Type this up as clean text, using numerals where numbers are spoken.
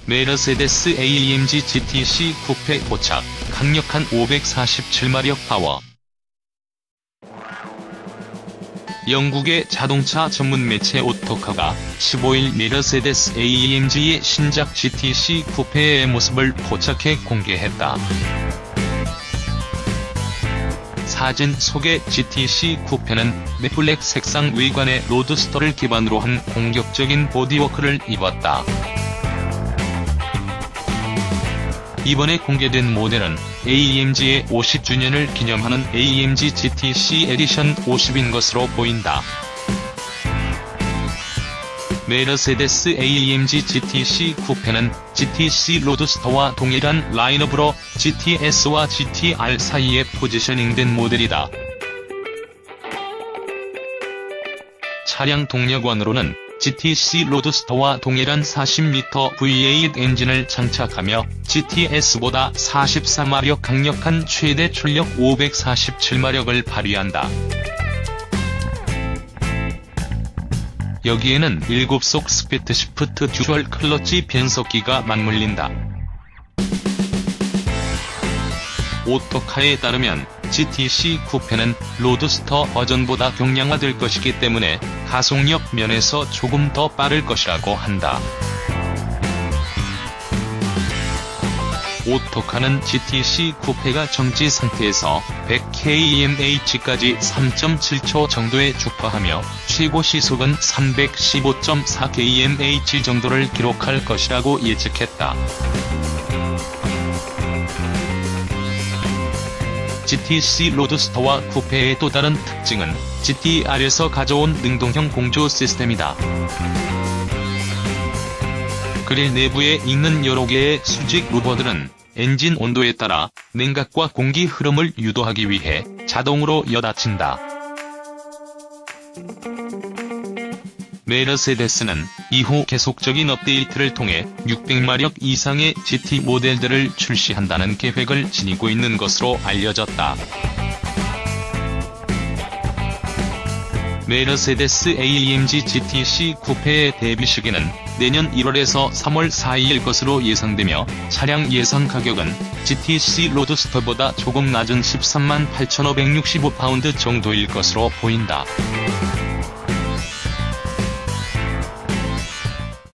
메르세데스 AMG GTC 쿠페 포착, 강력한 547마력 파워. 영국의 자동차 전문 매체 오토카가 15일 메르세데스 AMG의 신작 GTC 쿠페의 모습을 포착해 공개했다. 사진 속의 GTC 쿠페는 매블랙 색상 외관의 로드스터를 기반으로 한 공격적인 보디워크를 입었다. 이번에 공개된 모델은 AMG의 50주년을 기념하는 AMG GTC 에디션 50인 것으로 보인다. 메르세데스 AMG GTC 쿠페는 GTC 로드스터와 동일한 라인업으로 GTS와 GTR 사이에 포지셔닝된 모델이다. 차량 동력원으로는 GTC 로드스터와 동일한 40m V8 엔진을 장착하며 GTS보다 44마력 강력한 최대 출력 547마력을 발휘한다. 여기에는 7속 스피드 시프트 듀얼 클러치 변속기가 맞물린다. 오토카에 따르면 GTC 쿠페는 로드스터 버전보다 경량화될 것이기 때문에 가속력 면에서 조금 더 빠를 것이라고 한다. 오토카는 GTC 쿠페가 정지 상태에서 100kmh까지 3.7초 정도에 주파하며 최고 시속은 315.4kmh 정도를 기록할 것이라고 예측했다. GTC 로드스터와 쿠페의 또 다른 특징은 GTR에서 가져온 능동형 공조 시스템이다. 그릴 내부에 있는 여러 개의 수직 루버들은 엔진 온도에 따라 냉각과 공기 흐름을 유도하기 위해 자동으로 여닫힌다. 메르세데스는 이후 계속적인 업데이트를 통해 600마력 이상의 GT 모델들을 출시한다는 계획을 지니고 있는 것으로 알려졌다. 메르세데스 AMG GTC 쿠페의 데뷔 시기는 내년 1월에서 3월 사이일 것으로 예상되며 차량 예상 가격은 GTC 로드스터보다 조금 낮은 138,565파운드 정도일 것으로 보인다.